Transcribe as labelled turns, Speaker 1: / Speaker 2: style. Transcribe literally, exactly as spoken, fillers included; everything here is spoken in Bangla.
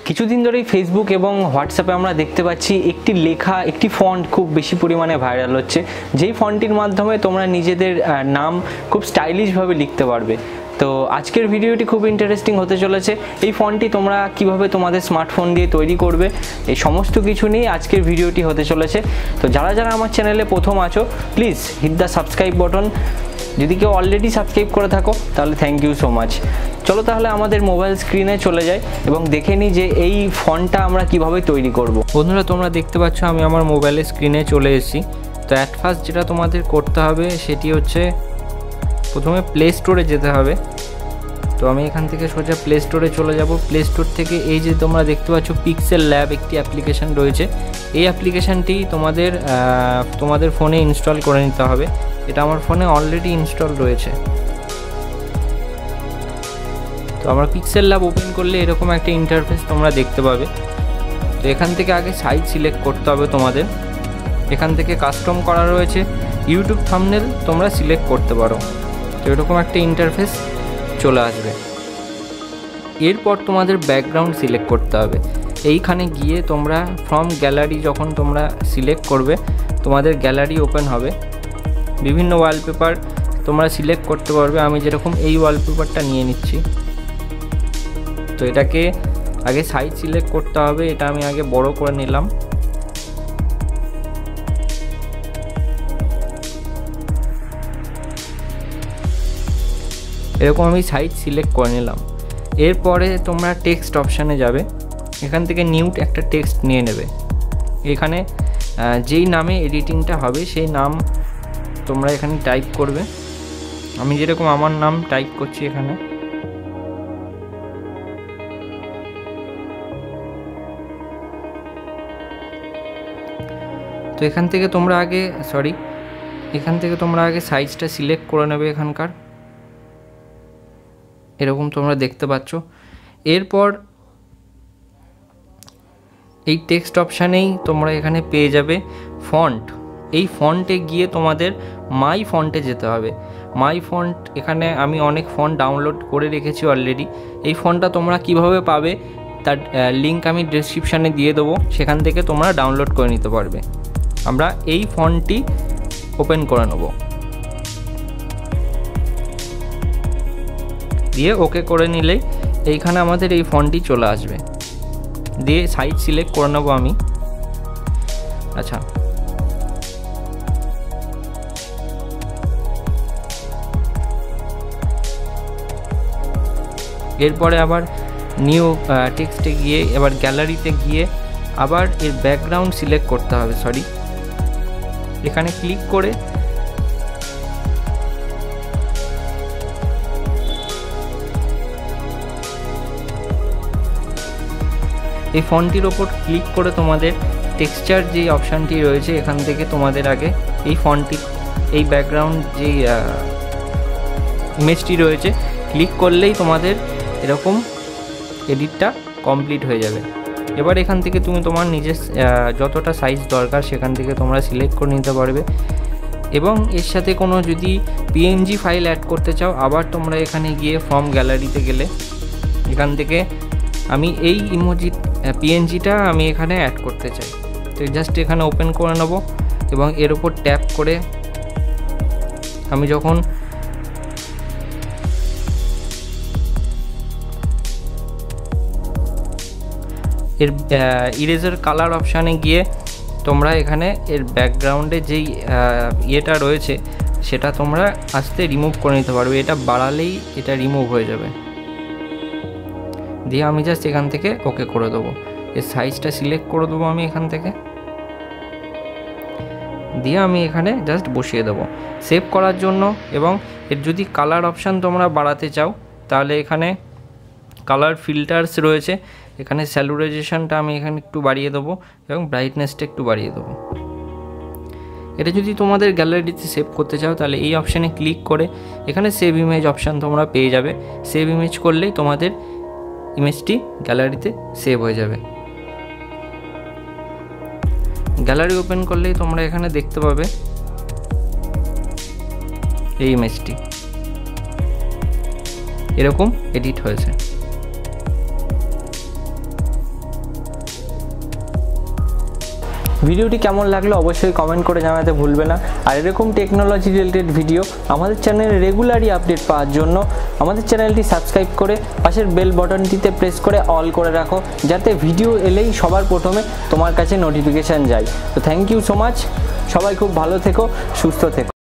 Speaker 1: কিছুদিন ধরেই ফেসবুক এবং হোয়াটসঅ্যাপে আমরা দেখতে পাচ্ছি একটি লেখা একটি ফন্ট খুব বেশি পরিমাণে ভাইরাল হচ্ছে, যেই ফন্টটির মাধ্যমে তোমরা নিজেদের নাম খুব স্টাইলিশভাবে লিখতে পারবে। তো আজকের ভিডিওটি খুব ইন্টারেস্টিং হতে চলেছে। এই ফন্টটি তোমরা কিভাবে তোমাদের স্মার্টফোন দিয়ে তৈরি করবে, এই সমস্ত কিছু নিয়ে আজকের ভিডিওটি হতে চলেছে। তো যারা যারা আমার চ্যানেলে প্রথম আছো, please hit the subscribe button. যদি কেউ অলরেডি সাবস্ক্রাইব করে থাকো তাহলে থ্যাংক ইউ সো মাচ। চলো তাহলে আমাদের মোবাইল স্ক্রিনে চলে যাই এবং দেখে নিই যে এই ফন্টটা আমরা কিভাবে তৈরি করব। বন্ধুরা, তোমরা দেখতে পাচ্ছ আমি আমার মোবাইলের স্ক্রিনে চলে এসেছি। তো অ্যাট ফার্স্ট যেটা তোমাদের করতে হবে সেটি হচ্ছে প্রথমে প্লে স্টোরে যেতে হবে। তো আমি এখান থেকে সোজা প্লে স্টোরে চলে যাব। প্লে স্টোর থেকে এই যে তোমরা দেখতে পাচ্ছ পিক্সেল ল্যাব একটি অ্যাপ্লিকেশান রয়েছে। এই অ্যাপ্লিকেশানটি তোমাদের তোমাদের ফোনে ইনস্টল করে নিতে হবে। এটা আমার ফোনে অলরেডি ইনস্টল রয়েছে। তো আমার পিক্সেল ল্যাব ওপেন করলে এরকম একটা ইন্টারফেস তোমরা দেখতে পাবে। তো এখান থেকে আগে সাইজ সিলেক্ট করতে হবে তোমাদের। এখান থেকে কাস্টম করা রয়েছে, ইউটিউব থাম্বনেল তোমরা সিলেক্ট করতে পারো। তো এরকম একটা ইন্টারফেস চলে আসবে। এরপর তোমাদের ব্যাকগ্রাউন্ড সিলেক্ট করতে হবে। এইখানে গিয়ে তোমরা ফ্রম গ্যালারি যখন তোমরা সিলেক্ট করবে তোমাদের গ্যালারি ওপেন হবে। বিভিন্ন ওয়ালপেপার তোমরা সিলেক্ট করতে পারবে। আমি যেরকম এই ওয়ালপেপারটা নিয়ে নিচ্ছি। তো এটাকে আগে সাইজ সিলেক্ট করতে হবে। এটা আমি আগে বড় করে নিলাম। এরকম আমি সাইজ সিলেক্ট করে নিলাম। এরপরে তোমরা টেক্সট অপশানে যাবে। এখান থেকে নিউ একটা টেক্সট নিয়ে নেবে। এখানে যেই নামে এডিটিংটা হবে সেই নাম তোমরা এখানে টাইপ করবে। আমি যেরকম আমার নাম টাইপ করছি এখানে। তো এখান থেকে তোমরা আগে সরি এখান থেকে তোমরা আগে সাইজটা সিলেক্ট করে নেবে এখানকার। এরকম তোমরা দেখতে পাচ্ছ। এরপর এই টেক্সট অপশানেই তোমরা এখানে পেয়ে যাবে ফন্ট। এই ফন্টে গিয়ে তোমাদের মাই ফন্টে যেতে হবে। মাই ফন্ট, এখানে আমি অনেক ফন্ট ডাউনলোড করে রেখেছি অলরেডি। এই ফন্টটা তোমরা কিভাবে পাবে তার লিঙ্ক আমি ডেসক্রিপশানে দিয়ে দেবো, সেখান থেকে তোমরা ডাউনলোড করে নিতে পারবে। আমরা এই ফন্টটি ওপেন করে নেব, দিয়ে ওকে করে নিলেই এইখানে আমাদের এই ফন্টটি চলে আসবে। দিয়ে সাইজ সিলেক্ট করে নেবো আমি। আচ্ছা, এরপরে আবার নিউ টেক্সটে গিয়ে এবার গ্যালারিতে গিয়ে আবার এর ব্যাকগ্রাউন্ড সিলেক্ট করতে হবে। সরি, এখানে ক্লিক করে এই ফন্টটির ওপর ক্লিক করে তোমাদের টেক্সচার যে অপশানটি রয়েছে এখান থেকে তোমাদের আগে এই ফন্টটি এই ব্যাকগ্রাউন্ড যে ইমেজটি রয়েছে ক্লিক করলেই তোমাদের এরকম এডিটটা কমপ্লিট হয়ে যাবে। এবার এখান থেকে তুমি তোমার নিজের যতটা সাইজ দরকার সেখান থেকে তোমরা সিলেক্ট করে নিতে পারবে। এবং এর সাথে কোনো যদি পিএনজি ফাইল অ্যাড করতে চাও আবার তোমরা এখানে গিয়ে ফ্রম গ্যালারিতে গেলে এখান থেকে আমি এই ইমোজি পিএনজিটা আমি এখানে অ্যাড করতে চাই। তো জাস্ট এখানে ওপেন করে নেব এবং এর উপর ট্যাপ করে আমি যখন এর ইরেজার কালার অপশানে গিয়ে তোমরা এখানে এর ব্যাকগ্রাউন্ডে যেই ইয়েটা রয়েছে সেটা তোমরা আস্তে রিমুভ করে নিতে পারবে। এটা বাড়ালেই এটা রিমুভ হয়ে যাবে। দিয়ে আমি জাস্ট এখান থেকে ওকে করে দেবো। এর সাইজটা সিলেক্ট করে দেবো আমি এখান থেকে। দিয়ে আমি এখানে জাস্ট বসিয়ে দেবো সেভ করার জন্য। এবং এর যদি কালার অপশান তোমরা বাড়াতে চাও তাহলে এখানে কালার ফিল্টার্স রয়েছে। এখানে স্যাচুরেশনটা আমি এখানে একটু বাড়িয়ে দেবো এবং ব্রাইটনেসটা একটু বাড়িয়ে দেবো। এটা যদি তোমাদের গ্যালারিতে সেভ করতে চাও তাহলে এই অপশানে ক্লিক করে এখানে সেভ ইমেজ অপশান তোমরা পেয়ে যাবে। সেভ ইমেজ করলেই তোমাদের ইমেজটি গ্যালারিতে সেভ হয়ে যাবে। গ্যালারি ওপেন করলেই তোমরা এখানে দেখতে পাবে এই ইমেজটি এরকম এডিট হয়েছে। ভিডিওটি কেমন লাগলো অবশ্যই কমেন্ট করে জানাতে ভুলবে না। আর এরকম টেকনোলজি রিলেটেড ভিডিও আমাদের চ্যানেলে রেগুলারই আপডেট পাওয়ার জন্য আমাদের চ্যানেলটি সাবস্ক্রাইব করে পাশের বেল বাটনটিতে প্রেস করে অল করে রাখো, যাতে ভিডিও এলেই সবার প্রথমে তোমার কাছে নোটিফিকেশান যায়। তো থ্যাংক ইউ সো মাচ, সবাই খুব ভালো থেকো, সুস্থ থেকো।